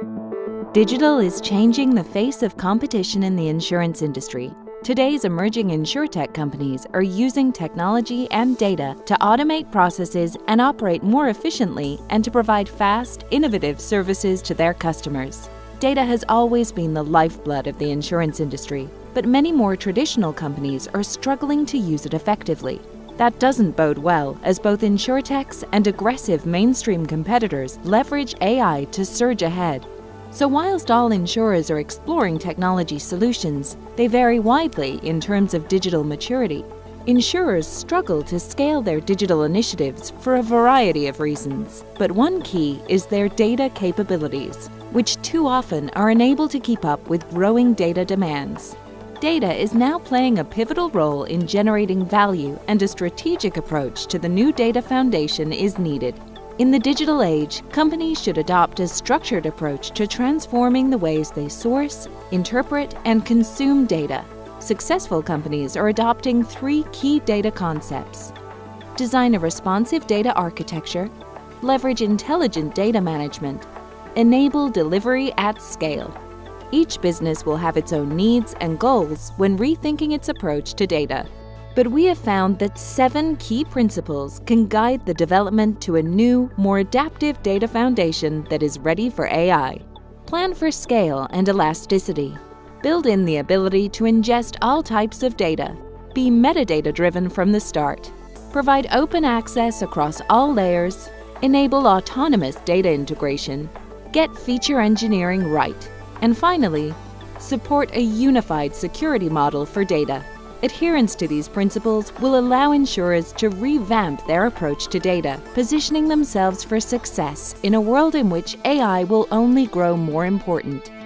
Digital is changing the face of competition in the insurance industry. Today's emerging insurtech companies are using technology and data to automate processes and operate more efficiently and to provide fast, innovative services to their customers. Data has always been the lifeblood of the insurance industry, but many more traditional companies are struggling to use it effectively. That doesn't bode well, as both insurtechs and aggressive mainstream competitors leverage AI to surge ahead. So whilst all insurers are exploring technology solutions, they vary widely in terms of digital maturity. Insurers struggle to scale their digital initiatives for a variety of reasons, but one key is their data capabilities, which too often are unable to keep up with growing data demands. Data is now playing a pivotal role in generating value, and a strategic approach to the new data foundation is needed. In the digital age, companies should adopt a structured approach to transforming the ways they source, interpret, and consume data. Successful companies are adopting 3 key data concepts: design a responsive data architecture, leverage intelligent data management, enable delivery at scale. Each business will have its own needs and goals when rethinking its approach to data. But we have found that 7 key principles can guide the development to a new, more adaptive data foundation that is ready for AI. Plan for scale and elasticity. Build in the ability to ingest all types of data. Be metadata-driven from the start. Provide open access across all layers. Enable autonomous data integration. Get feature engineering right. And finally, support a unified security model for data. Adherence to these principles will allow insurers to revamp their approach to data, positioning themselves for success in a world in which AI will only grow more important.